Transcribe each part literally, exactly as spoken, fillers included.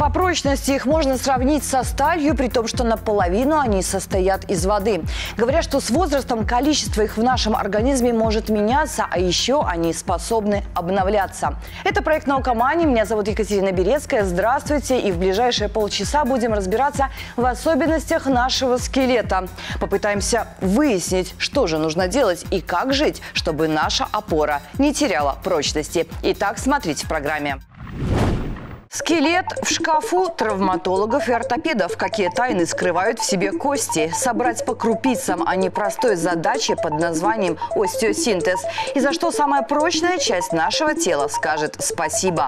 По прочности их можно сравнить со сталью, при том, что наполовину они состоят из воды. Говорят, что с возрастом количество их в нашем организме может меняться, а еще они способны обновляться. Это проект «Наукомания». Меня зовут Екатерина Берецкая. Здравствуйте. И в ближайшие полчаса будем разбираться в особенностях нашего скелета. Попытаемся выяснить, что же нужно делать и как жить, чтобы наша опора не теряла прочности. Итак, смотрите в программе. Скелет в шкафу травматологов и ортопедов. Какие тайны скрывают в себе кости? Собрать по крупицам о непростой задаче под названием остеосинтез. И за что самая прочная часть нашего тела скажет спасибо.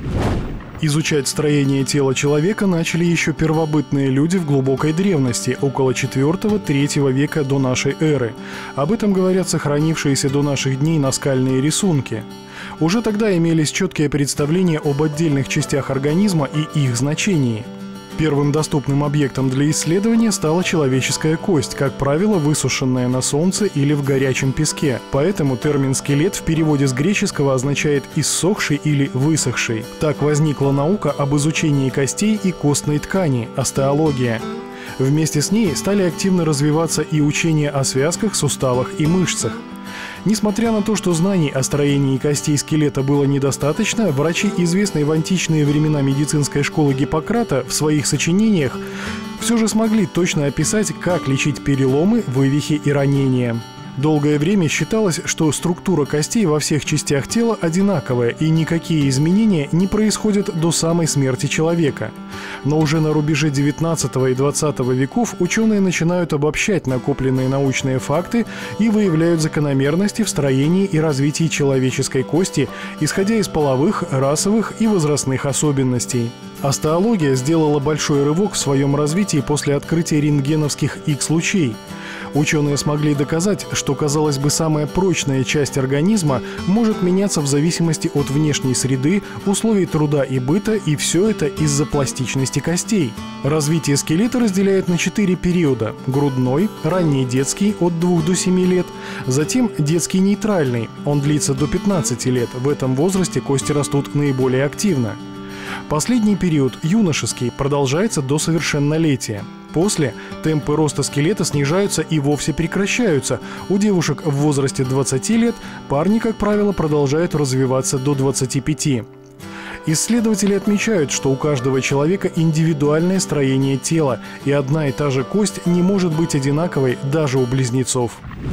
Изучать строение тела человека начали еще первобытные люди в глубокой древности, около четвёртого-третьего века до нашей эры. Об этом говорят сохранившиеся до наших дней наскальные рисунки. Уже тогда имелись четкие представления об отдельных частях организма и их значении. Первым доступным объектом для исследования стала человеческая кость, как правило, высушенная на солнце или в горячем песке. Поэтому термин «скелет» в переводе с греческого означает «иссохший» или «высохший». Так возникла наука об изучении костей и костной ткани – остеология. Вместе с ней стали активно развиваться и учения о связках, суставах и мышцах. Несмотря на то, что знаний о строении костей скелета было недостаточно, врачи, известной в античные времена медицинской школы Гиппократа, в своих сочинениях все же смогли точно описать, как лечить переломы, вывихи и ранения. Долгое время считалось, что структура костей во всех частях тела одинаковая, и никакие изменения не происходят до самой смерти человека. Но уже на рубеже девятнадцатого и двадцатого веков ученые начинают обобщать накопленные научные факты и выявляют закономерности в строении и развитии человеческой кости, исходя из половых, расовых и возрастных особенностей. Остеология сделала большой рывок в своем развитии после открытия рентгеновских Икс-лучей. Ученые смогли доказать, что, казалось бы, самая прочная часть организма может меняться в зависимости от внешней среды, условий труда и быта, и все это из-за пластичности костей. Развитие скелета разделяют на четыре периода: грудной, ранний детский от двух до семи лет, затем детский нейтральный, он длится до пятнадцати лет, в этом возрасте кости растут наиболее активно. Последний период, юношеский, продолжается до совершеннолетия. После темпы роста скелета снижаются и вовсе прекращаются. У девушек в возрасте двадцати лет, парни, как правило, продолжают развиваться до двадцати пяти. Исследователи отмечают, что у каждого человека индивидуальное строение тела, и одна и та же кость не может быть одинаковой даже у близнецов.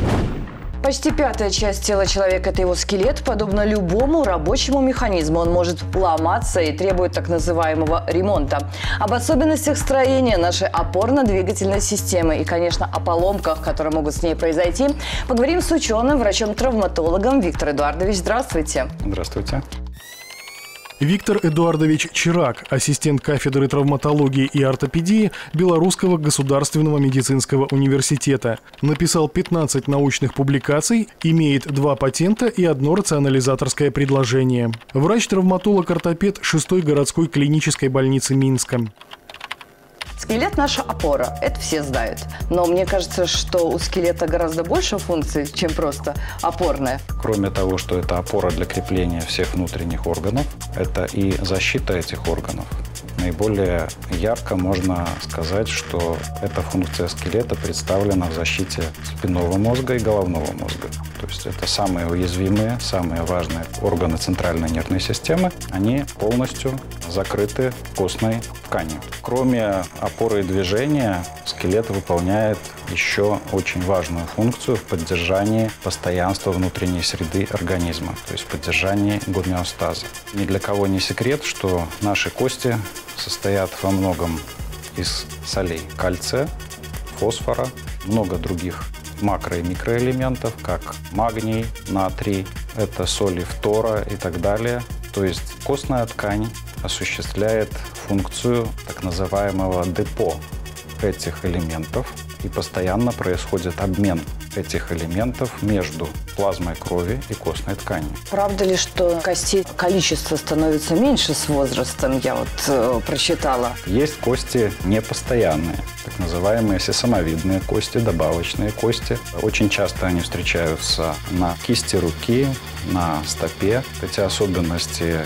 Почти пятая часть тела человека – это его скелет. Подобно любому рабочему механизму, он может ломаться и требует так называемого ремонта. Об особенностях строения нашей опорно-двигательной системы и, конечно, о поломках, которые могут с ней произойти, поговорим с ученым, врачом-травматологом Виктор Эдуардович. Здравствуйте. Здравствуйте. Виктор Эдуардович Чирак, ассистент кафедры травматологии и ортопедии Белорусского государственного медицинского университета. Написал пятнадцать научных публикаций, имеет два патента и одно рационализаторское предложение. Врач-травматолог-ортопед шестой городской клинической больницы Минска. Скелет – наша опора, это все знают. Но мне кажется, что у скелета гораздо больше функций, чем просто опорная. Кроме того, что это опора для крепления всех внутренних органов, это и защита этих органов. Наиболее ярко можно сказать, что эта функция скелета представлена в защите спинного мозга и головного мозга. То есть это самые уязвимые, самые важные органы центральной нервной системы. Они полностью закрыты костной тканью. Кроме опоры и движения, скелет выполняет еще очень важную функцию в поддержании постоянства внутренней среды организма, то есть в поддержании гомеостаза. Ни для кого не секрет, что наши кости состоят во многом из солей кальция, фосфора, много других макро- и микроэлементов, как магний, натрий, это соли фтора и так далее. То есть костная ткань осуществляет функцию так называемого депо этих элементов, и постоянно происходит обмен этих элементов между плазмой крови и костной тканью. Правда ли, что костей количество становится меньше с возрастом? Я вот э, прочитала. Есть кости непостоянные, так называемые сесамовидные кости, добавочные кости. Очень часто они встречаются на кисти руки, на стопе. Эти особенности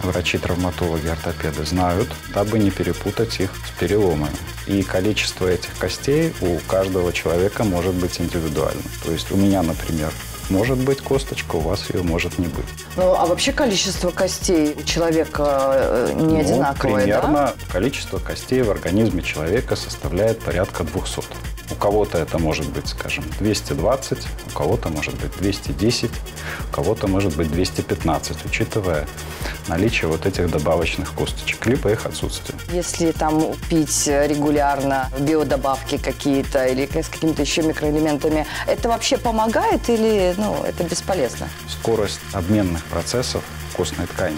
врачи-травматологи, ортопеды знают, дабы не перепутать их с переломами. И количество этих костей у каждого человека может быть индивидуальным. То есть у меня, например, может быть косточка, у вас ее может не быть. Ну, а вообще количество костей у человека не ну, одинаковое, примерно да? Количество костей в организме человека составляет порядка двухсот. У кого-то это может быть, скажем, двести двадцать, у кого-то может быть двести десять, у кого-то может быть двести пятнадцать, учитывая наличие вот этих добавочных косточек, либо их отсутствие. Если там пить регулярно биодобавки какие-то или с какими-то еще микроэлементами, это вообще помогает или ну, это бесполезно? Скорость обменных процессов костной ткани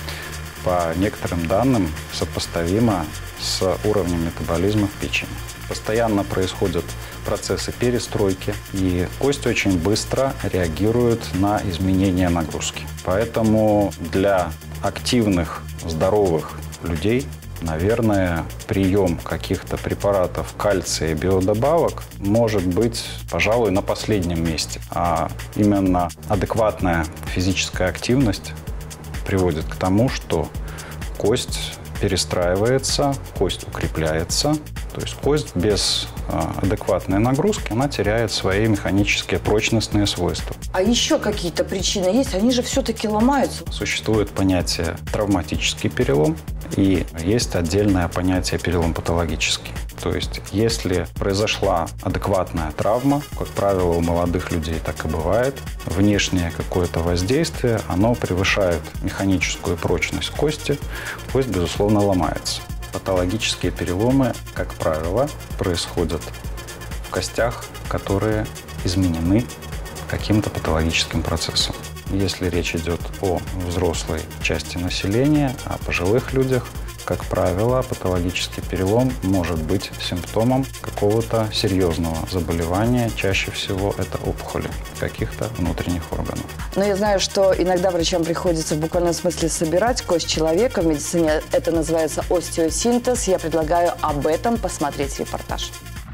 по некоторым данным сопоставима с уровнем метаболизма в печени. Постоянно происходят процессы перестройки, и кость очень быстро реагирует на изменения нагрузки. Поэтому для активных, здоровых людей, наверное, прием каких-то препаратов кальция и биодобавок может быть, пожалуй, на последнем месте. А именно адекватная физическая активность приводит к тому, что кость перестраивается, кость укрепляется. То есть кость без адекватной нагрузки, она теряет свои механические прочностные свойства. А еще какие-то причины есть? Они же все-таки ломаются. Существует понятие травматический перелом и есть отдельное понятие перелом патологический. То есть если произошла адекватная травма, как правило, у молодых людей так и бывает, внешнее какое-то воздействие, оно превышает механическую прочность кости, кость, безусловно, ломается. Патологические переломы, как правило, происходят в костях, которые изменены каким-то патологическим процессом. Если речь идет о взрослой части населения, о пожилых людях, как правило, патологический перелом может быть симптомом какого-то серьезного заболевания. Чаще всего это опухоли каких-то внутренних органов. Но я знаю, что иногда врачам приходится в буквальном смысле собирать кость человека. В медицине это называется остеосинтез. Я предлагаю об этом посмотреть репортаж.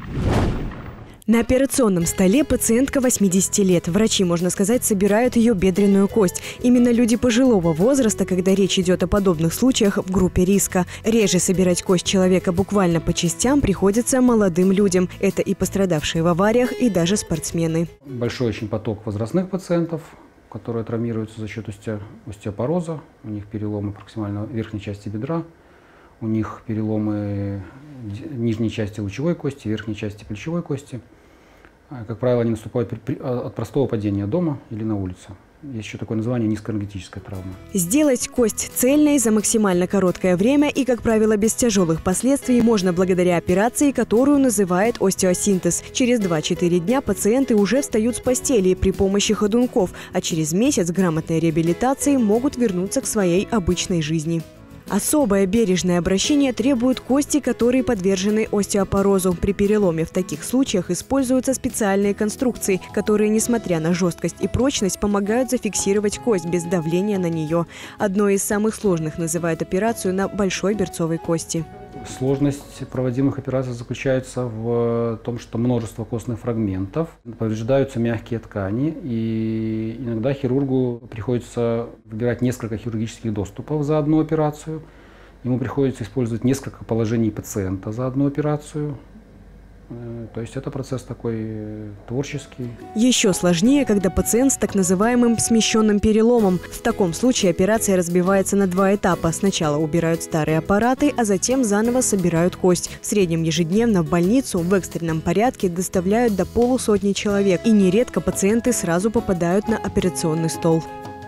На операционном столе пациентка восьмидесяти лет. Врачи, можно сказать, собирают ее бедренную кость. Именно люди пожилого возраста, когда речь идет о подобных случаях, в группе риска. Реже собирать кость человека буквально по частям приходится молодым людям. Это и пострадавшие в авариях, и даже спортсмены. Большой очень поток возрастных пациентов, которые травмируются за счет остеопороза. У них переломы проксимально верхней части бедра, у них переломы нижней части лучевой кости, верхней части плечевой кости. Как правило, они наступают при, при, от простого падения дома или на улице. Есть еще такое название – низкоэнергетическая травма. Сделать кость цельной за максимально короткое время и, как правило, без тяжелых последствий можно благодаря операции, которую называют остеосинтез. Через два-четыре дня пациенты уже встают с постели при помощи ходунков, а через месяц грамотной реабилитации могут вернуться к своей обычной жизни. Особое бережное обращение требуют кости, которые подвержены остеопорозу. При переломе в таких случаях используются специальные конструкции, которые, несмотря на жесткость и прочность, помогают зафиксировать кость без давления на нее. Одной из самых сложных называют операцию на большой берцовой кости. Сложность проводимых операций заключается в том, что множество костных фрагментов, повреждаются мягкие ткани, и иногда хирургу приходится выбирать несколько хирургических доступов за одну операцию. Ему приходится использовать несколько положений пациента за одну операцию. То есть это процесс такой творческий. Еще сложнее, когда пациент с так называемым смещенным переломом. В таком случае операция разбивается на два этапа. Сначала убирают старые аппараты, а затем заново собирают кость. В среднем ежедневно в больницу в экстренном порядке доставляют до полусотни человек. И нередко пациенты сразу попадают на операционный стол.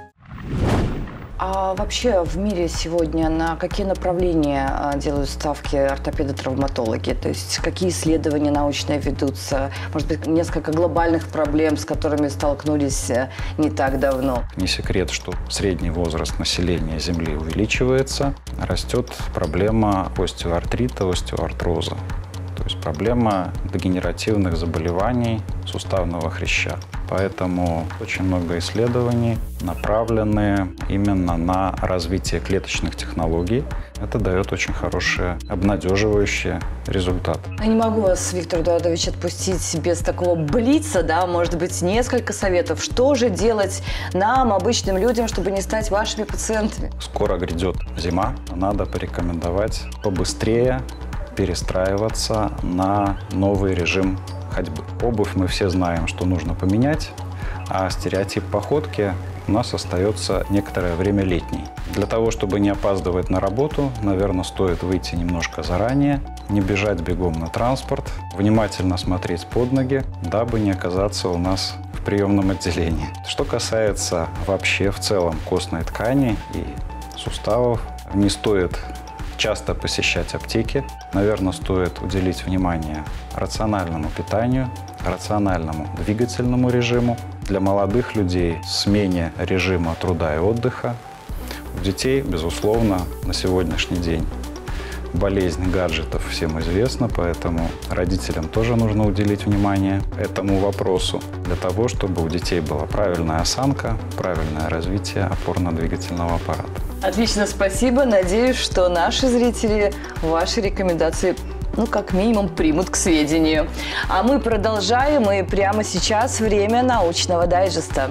А вообще в мире сегодня на какие направления делают ставки ортопеды-травматологи? То есть какие исследования научные ведутся? Может быть, несколько глобальных проблем, с которыми столкнулись не так давно? Не секрет, что средний возраст населения Земли увеличивается. Растет проблема остеоартрита, остеоартроза. То есть проблема дегенеративных заболеваний суставного хряща. Поэтому очень много исследований направлены именно на развитие клеточных технологий. Это дает очень хорошие, обнадеживающие результаты. Я не могу вас, Виктор Эдуардович, отпустить без такого блица, да, может быть, несколько советов. Что же делать нам, обычным людям, чтобы не стать вашими пациентами? Скоро грядет зима, надо порекомендовать побыстрее перестраиваться на новый режим ходьбы. Обувь мы все знаем, что нужно поменять, а стереотип походки у нас остается некоторое время летний. Для того, чтобы не опаздывать на работу, наверное, стоит выйти немножко заранее, не бежать бегом на транспорт, внимательно смотреть под ноги, дабы не оказаться у нас в приемном отделении. Что касается вообще в целом костной ткани и суставов, не стоит часто посещать аптеки. Наверное, стоит уделить внимание рациональному питанию, рациональному двигательному режиму. Для молодых людей смене режима труда и отдыха. У детей, безусловно, на сегодняшний день болезнь гаджетов всем известна, поэтому родителям тоже нужно уделить внимание этому вопросу, для того, чтобы у детей была правильная осанка, правильное развитие опорно-двигательного аппарата. Отлично, спасибо. Надеюсь, что наши зрители ваши рекомендации, ну, как минимум, примут к сведению. А мы продолжаем, и прямо сейчас время научного дайджеста.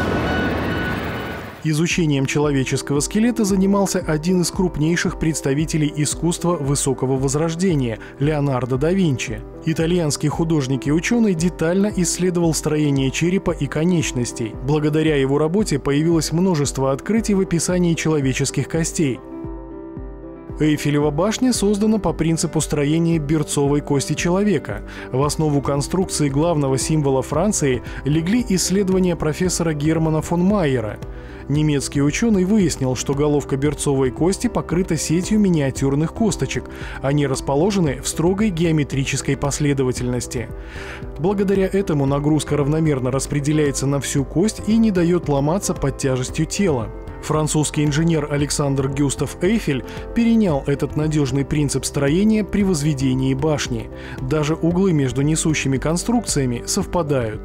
Изучением человеческого скелета занимался один из крупнейших представителей искусства высокого возрождения – Леонардо да Винчи. Итальянский художник и ученый детально исследовал строение черепа и конечностей. Благодаря его работе появилось множество открытий в описании человеческих костей. Эйфелева башня создана по принципу строения берцовой кости человека. В основу конструкции главного символа Франции легли исследования профессора Германа фон Майера. Немецкий ученый выяснил, что головка берцовой кости покрыта сетью миниатюрных косточек. Они расположены в строгой геометрической последовательности. Благодаря этому нагрузка равномерно распределяется на всю кость и не дает ломаться под тяжестью тела. Французский инженер Александр Гюстав Эйфель перенял этот надежный принцип строения при возведении башни. Даже углы между несущими конструкциями совпадают.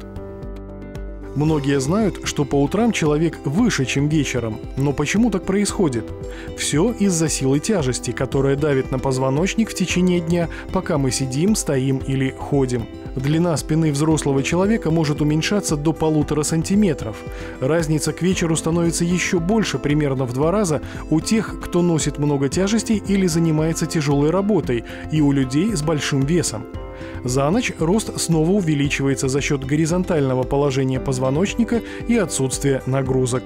Многие знают, что по утрам человек выше, чем вечером. Но почему так происходит? Все из-за силы тяжести, которая давит на позвоночник в течение дня, пока мы сидим, стоим или ходим. Длина спины взрослого человека может уменьшаться до полутора сантиметров. Разница к вечеру становится еще больше, примерно в два раза, у тех, кто носит много тяжестей или занимается тяжелой работой, и у людей с большим весом. За ночь рост снова увеличивается за счет горизонтального положения позвоночника и отсутствия нагрузок.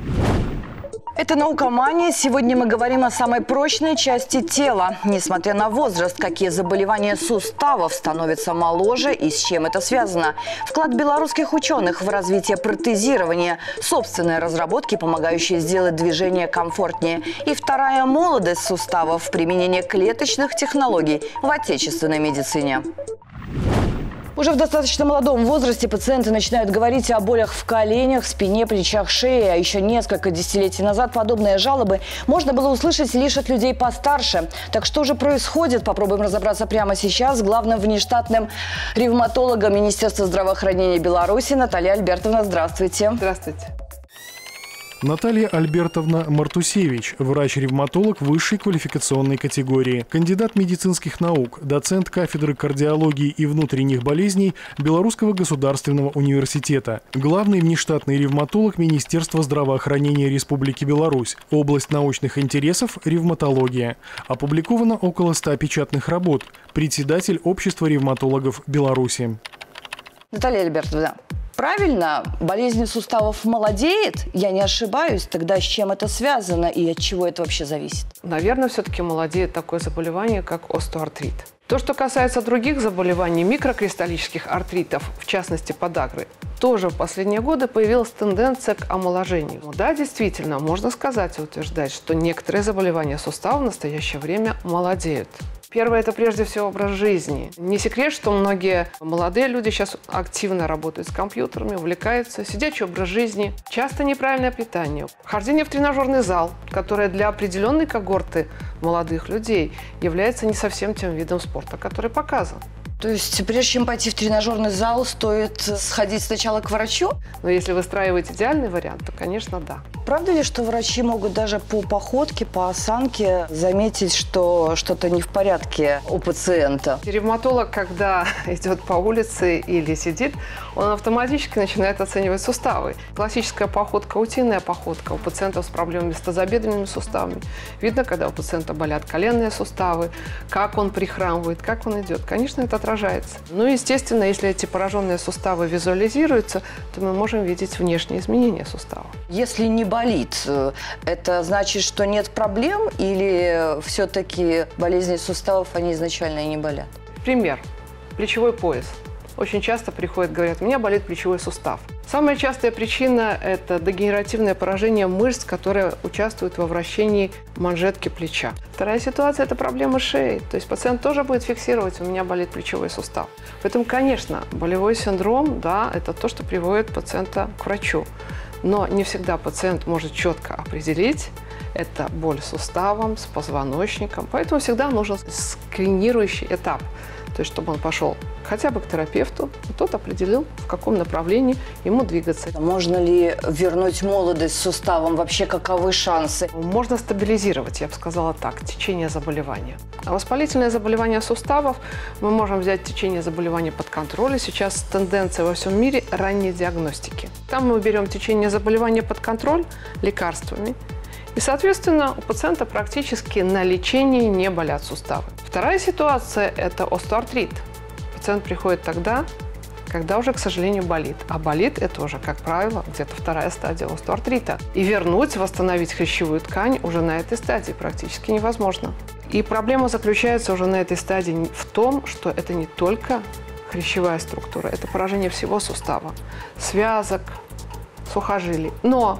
Это «Наукомания». Сегодня мы говорим о самой прочной части тела. Несмотря на возраст, какие заболевания суставов становятся моложе и с чем это связано. Вклад белорусских ученых в развитие протезирования, собственные разработки, помогающие сделать движение комфортнее. И вторая молодость суставов – применение клеточных технологий в отечественной медицине. Уже в достаточно молодом возрасте пациенты начинают говорить о болях в коленях, спине, плечах, шее. А еще несколько десятилетий назад подобные жалобы можно было услышать лишь от людей постарше. Так что же происходит? Попробуем разобраться прямо сейчас с главным внештатным ревматологом Министерства здравоохранения Беларуси Натальей Альбертовной. Здравствуйте. Здравствуйте. Наталья Альбертовна Мартусевич, врач-ревматолог высшей квалификационной категории, кандидат медицинских наук, доцент кафедры кардиологии и внутренних болезней Белорусского государственного университета, главный внештатный ревматолог Министерства здравоохранения Республики Беларусь, область научных интересов – ревматология. Опубликовано около ста печатных работ, председатель Общества ревматологов Беларуси. Наталья Альбертовна, правильно, болезнь суставов молодеет? Я не ошибаюсь. Тогда с чем это связано и от чего это вообще зависит? Наверное, все-таки молодеет такое заболевание, как остеоартрит. То, что касается других заболеваний, микрокристаллических артритов, в частности подагры, тоже в последние годы появилась тенденция к омоложению. Да, действительно, можно сказать и утверждать, что некоторые заболевания сустава в настоящее время молодеют. Первое – это прежде всего образ жизни. Не секрет, что многие молодые люди сейчас активно работают с компьютерами, увлекаются. Сидячий образ жизни, часто неправильное питание, хождение в тренажерный зал, которое для определенной когорты молодых людей является не совсем тем видом спорта, который показан. То есть, прежде чем пойти в тренажерный зал, стоит сходить сначала к врачу? Но если выстраивать идеальный вариант, то, конечно, да. Правда ли, что врачи могут даже по походке, по осанке заметить, что что-то не в порядке у пациента? Ревматолог, когда идет по улице или сидит, он автоматически начинает оценивать суставы. Классическая походка, утиная походка у пациентов с проблемами с тазобедренными суставами. Видно, когда у пациента болят коленные суставы, как он прихрамывает, как он идет. Конечно, это отражается. Ну, естественно, если эти пораженные суставы визуализируются, то мы можем видеть внешние изменения сустава. Если не болит, это значит, что нет проблем, или все-таки болезни суставов, они изначально и не болят? Пример. Плечевой пояс. Очень часто приходят, говорят, у меня болит плечевой сустав. Самая частая причина – это дегенеративное поражение мышц, которые участвуют во вращении манжетки плеча. Вторая ситуация – это проблема шеи. То есть пациент тоже будет фиксировать, у меня болит плечевой сустав. Поэтому, конечно, болевой синдром, да, это то, что приводит пациента к врачу. Но не всегда пациент может четко определить, это боль с суставом, с позвоночником. Поэтому всегда нужен скринирующий этап. То есть, чтобы он пошел хотя бы к терапевту, и тот определил, в каком направлении ему двигаться. Можно ли вернуть молодость с суставом? Вообще, каковы шансы? Можно стабилизировать, я бы сказала так, течение заболевания. А воспалительное заболевание суставов мы можем взять течение заболевания под контроль. И сейчас тенденция во всем мире ранней диагностики. Там мы берем течение заболевания под контроль лекарствами. И, соответственно, у пациента практически на лечении не болят суставы. Вторая ситуация – это остеоартрит. Пациент приходит тогда, когда уже, к сожалению, болит. А болит это уже, как правило, где-то вторая стадия остеоартрита. И вернуть, восстановить хрящевую ткань уже на этой стадии практически невозможно. И проблема заключается уже на этой стадии в том, что это не только хрящевая структура, это поражение всего сустава, связок, сухожилий. Но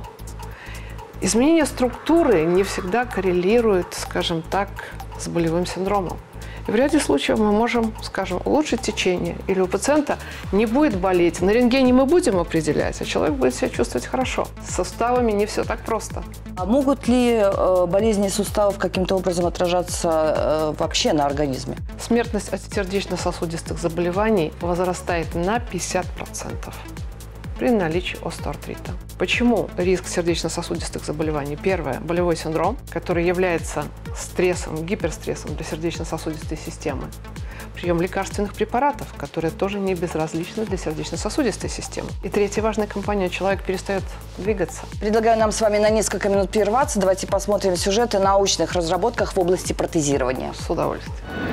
изменение структуры не всегда коррелирует, скажем так, с болевым синдромом. И в ряде случаев мы можем, скажем, улучшить течение, или у пациента не будет болеть. На рентгене мы будем определять, а человек будет себя чувствовать хорошо. С суставами не все так просто. А могут ли э, болезни суставов каким-то образом отражаться э, вообще на организме? Смертность от сердечно-сосудистых заболеваний возрастает на пятьдесят процентов. При наличии остеоартрита. Почему риск сердечно-сосудистых заболеваний? Первое – болевой синдром, который является стрессом, гиперстрессом для сердечно-сосудистой системы. Прием лекарственных препаратов, которые тоже не безразличны для сердечно-сосудистой системы. И третья важная компонент – человек перестает двигаться. Предлагаю нам с вами на несколько минут прерваться. Давайте посмотрим сюжет о научных разработках в области протезирования. С удовольствием.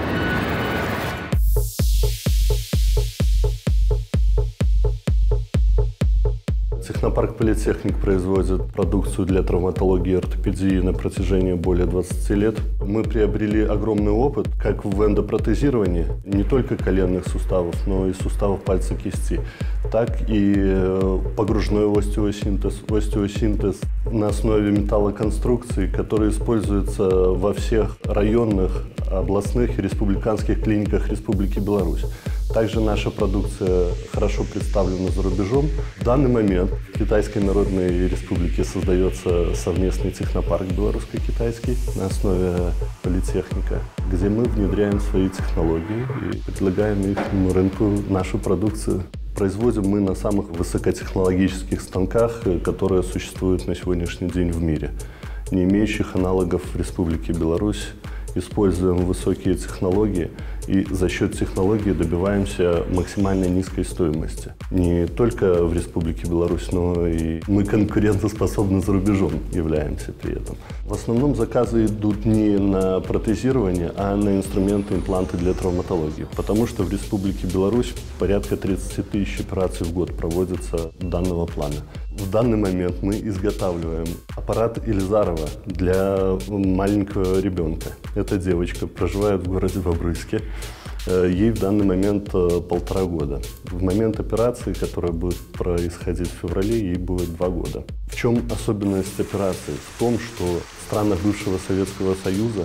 Технопарк «Политехник» производит продукцию для травматологии и ортопедии на протяжении более двадцати лет. Мы приобрели огромный опыт как в эндопротезировании не только коленных суставов, но и суставов пальца кисти, так и погружной остеосинтез, остеосинтез на основе металлоконструкций, который используется во всех районных, областных и республиканских клиниках Республики Беларусь. Также наша продукция хорошо представлена за рубежом. В данный момент в Китайской Народной Республике создается совместный технопарк белорусско-китайский на основе политехника, где мы внедряем свои технологии и предлагаем их рынку нашу продукцию. Производим мы на самых высокотехнологических станках, которые существуют на сегодняшний день в мире, не имеющих аналогов в Республике Беларусь. Используем высокие технологии и за счет технологий добиваемся максимально низкой стоимости. Не только в Республике Беларусь, но и мы конкурентоспособны за рубежом являемся при этом. В основном заказы идут не на протезирование, а на инструменты, импланты для травматологии, потому что в Республике Беларусь порядка тридцати тысяч операций в год проводится данного плана. В данный момент мы изготавливаем аппарат Елизарова для маленького ребенка. Эта девочка проживает в городе Бобруйске. Ей в данный момент полтора года. В момент операции, которая будет происходить в феврале, ей будет два года. В чем особенность операции? В том, что в странах бывшего Советского Союза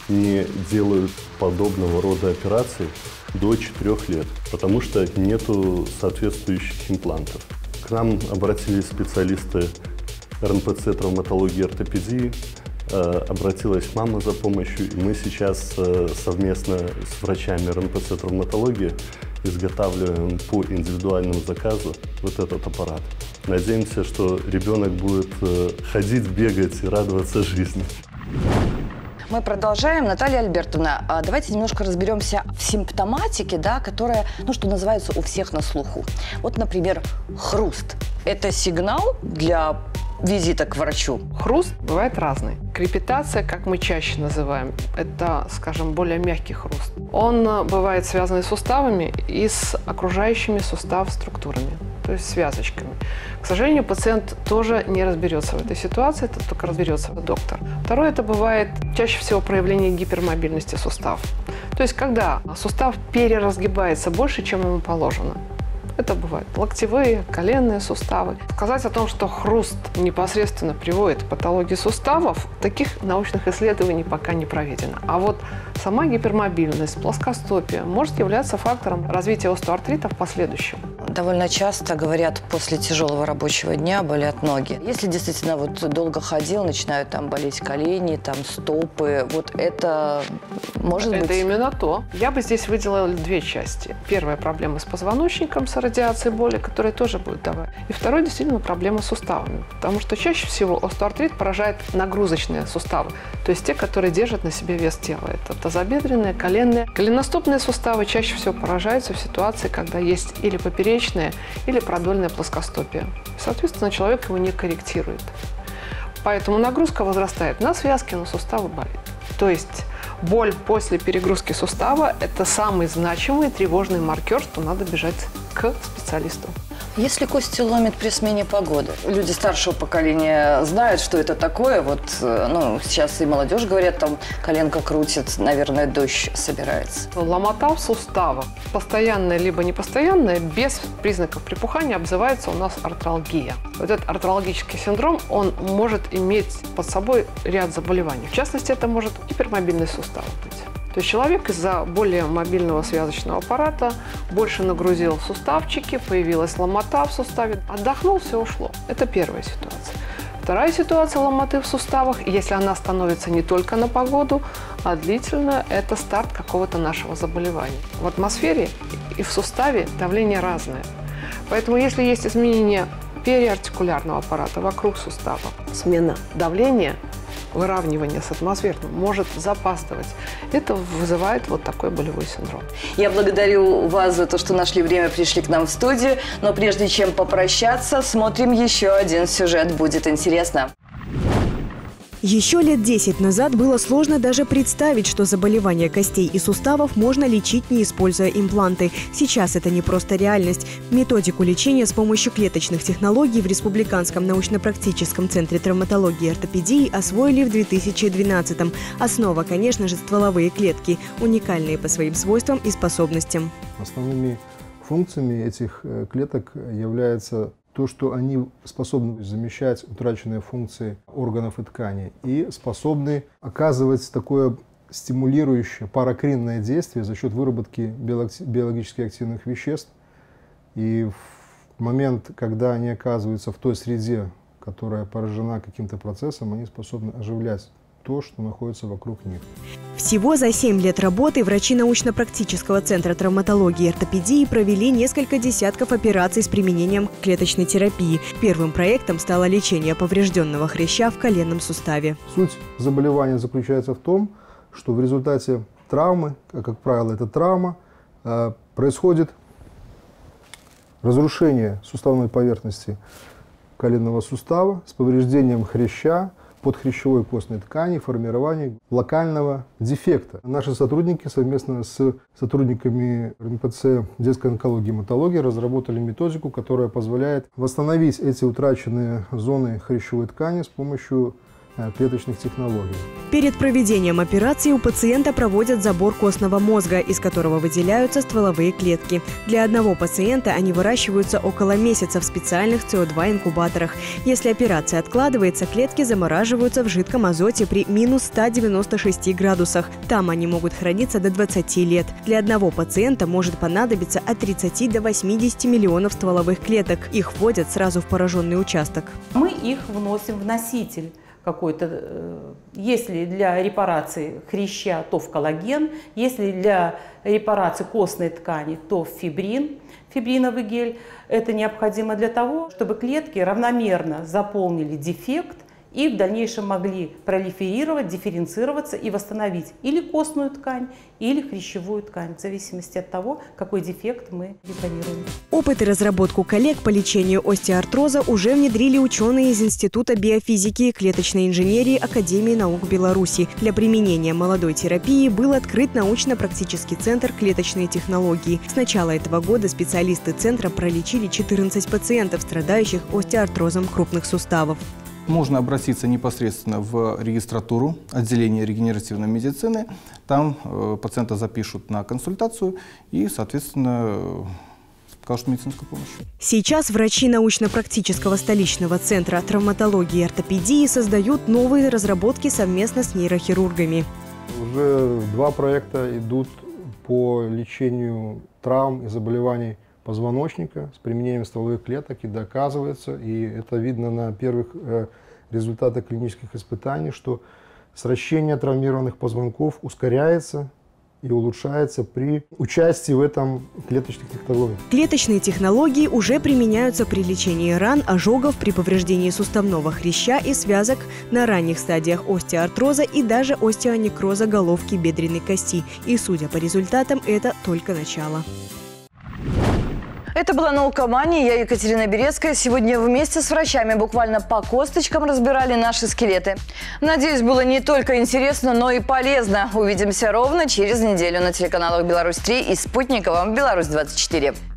не делают подобного рода операций до четырёх лет, потому что нету соответствующих имплантов. К нам обратились специалисты эр эн пэ цэ травматологии и ортопедии, обратилась мама за помощью, и мы сейчас совместно с врачами эр эн пэ цэ травматологии изготавливаем по индивидуальному заказу вот этот аппарат. Надеемся, что ребенок будет ходить, бегать и радоваться жизни. Мы продолжаем. Наталья Альбертовна, давайте немножко разберемся в симптоматике, да, которая, ну, что называется, у всех на слуху. Вот, например, хруст. Это сигнал для визита к врачу? Хруст бывает разный. Крепитация, как мы чаще называем, это, скажем, более мягкий хруст. Он бывает связан с суставами и с окружающими сустав структурами, то есть связочками. К сожалению, пациент тоже не разберется в этой ситуации, это только разберется доктор. Второе, это бывает чаще всего проявление гипермобильности суставов. То есть, когда сустав переразгибается больше, чем ему положено. Это бывают локтевые, коленные суставы. Сказать о том, что хруст непосредственно приводит к патологии суставов, таких научных исследований пока не проведено. А вот сама гипермобильность, плоскостопие может являться фактором развития остеоартрита в последующем. Довольно часто говорят, после тяжелого рабочего дня болят ноги. Если действительно вот долго ходил, начинают там болеть колени, там стопы, вот это может это быть... Это именно то. Я бы здесь выделила две части. Первая проблема с позвоночником, с радиацией боли, которая тоже будет давать. И второй действительно проблема с суставами. Потому что чаще всего остеоартрит поражает нагрузочные суставы, то есть те, которые держат на себе вес тела. Это тазобедренные, коленные. Голеностопные суставы чаще всего поражаются в ситуации, когда есть или поперечные, или продольное плоскостопие. Соответственно, человек его не корректирует. Поэтому нагрузка возрастает на связки, на суставы болит. То есть боль после перегрузки сустава – это самый значимый тревожный маркер, что надо бежать к специалисту. Если кости ломит при смене погоды, люди старшего поколения знают, что это такое. Вот, ну, сейчас и молодежь говорят, там коленка крутит, наверное, дождь собирается. Ломота в суставах, постоянная либо непостоянная, без признаков припухания, обзывается у нас артралгия. Вот этот артралгический синдром, он может иметь под собой ряд заболеваний. В частности, это может гипермобильность сустава быть. То есть человек из-за более мобильного связочного аппарата больше нагрузил суставчики, появилась ломота в суставе, отдохнул, все ушло. Это первая ситуация. Вторая ситуация ломоты в суставах, если она становится не только на погоду, а длительно, это старт какого-то нашего заболевания. В атмосфере и в суставе давление разное. Поэтому если есть изменение периартикулярного аппарата вокруг сустава, смена давления, выравнивание с атмосферным может запаздывать. Это вызывает вот такой болевой синдром. Я благодарю вас за то, что нашли время, пришли к нам в студию. Но прежде чем попрощаться, смотрим еще один сюжет. Будет интересно. Еще лет десять назад было сложно даже представить, что заболевания костей и суставов можно лечить, не используя импланты. Сейчас это не просто реальность. Методику лечения с помощью клеточных технологий в Республиканском научно-практическом центре травматологии и ортопедии освоили в две тысячи двенадцатом. Основа, конечно же, стволовые клетки, уникальные по своим свойствам и способностям. Основными функциями этих клеток является то, что они способны замещать утраченные функции органов и тканей и способны оказывать такое стимулирующее паракринное действие за счет выработки биологически активных веществ. И в момент, когда они оказываются в той среде, которая поражена каким-то процессом, они способны оживлять то, что находится вокруг них. Всего за семь лет работы врачи научно-практического центра травматологии и ортопедии провели несколько десятков операций с применением клеточной терапии. Первым проектом стало лечение поврежденного хряща в коленном суставе. Суть заболевания заключается в том, что в результате травмы, как правило, это травма, происходит разрушение суставной поверхности коленного сустава с повреждением хряща, подхрящевой костной ткани, формирование локального дефекта. Наши сотрудники совместно с сотрудниками эр эн пэ цэ детской онкологии и гематологии разработали методику, которая позволяет восстановить эти утраченные зоны хрящевой ткани с помощью клеточных технологий. Перед проведением операции у пациента проводят забор костного мозга, из которого выделяются стволовые клетки. Для одного пациента они выращиваются около месяца в специальных С О два инкубаторах. Если операция откладывается, клетки замораживаются в жидком азоте при минус ста девяноста шести градусах. Там они могут храниться до двадцати лет. Для одного пациента может понадобиться от тридцати до восьмидесяти миллионов стволовых клеток. Их вводят сразу в пораженный участок. Мы их вносим в носитель какой-то. Если для репарации хряща, то в коллаген. Если для репарации костной ткани, то в фибрин, фибриновый гель. Это необходимо для того, чтобы клетки равномерно заполнили дефект и в дальнейшем могли пролиферировать, дифференцироваться и восстановить или костную ткань, или хрящевую ткань, в зависимости от того, какой дефект мы репарируем. Опыт и разработку коллег по лечению остеоартроза уже внедрили ученые из Института биофизики и клеточной инженерии Академии наук Беларуси. Для применения молодой терапии был открыт научно-практический центр клеточные технологии. С начала этого года специалисты центра пролечили четырнадцать пациентов, страдающих остеоартрозом крупных суставов. Можно обратиться непосредственно в регистратуру отделения регенеративной медицины. Там э, пациента запишут на консультацию и, соответственно, э, окажут медицинскую помощь. Сейчас врачи научно-практического столичного центра травматологии и ортопедии создают новые разработки совместно с нейрохирургами. Уже два проекта идут по лечению травм и заболеваний позвоночника с применением стволовых клеток, и доказывается, и это видно на первых э, результатах клинических испытаний, что сращение травмированных позвонков ускоряется и улучшается при участии в этом клеточных технологиях. Клеточные технологии уже применяются при лечении ран, ожогов, при повреждении суставного хряща и связок на ранних стадиях остеоартроза и даже остеонекроза головки бедренной кости. И, судя по результатам, это только начало. Это была «Наукомания». Я Екатерина Берецкая. Сегодня вместе с врачами буквально по косточкам разбирали наши скелеты. Надеюсь, было не только интересно, но и полезно. Увидимся ровно через неделю на телеканалах «Беларусь три» и спутниковом «Беларусь двадцать четыре».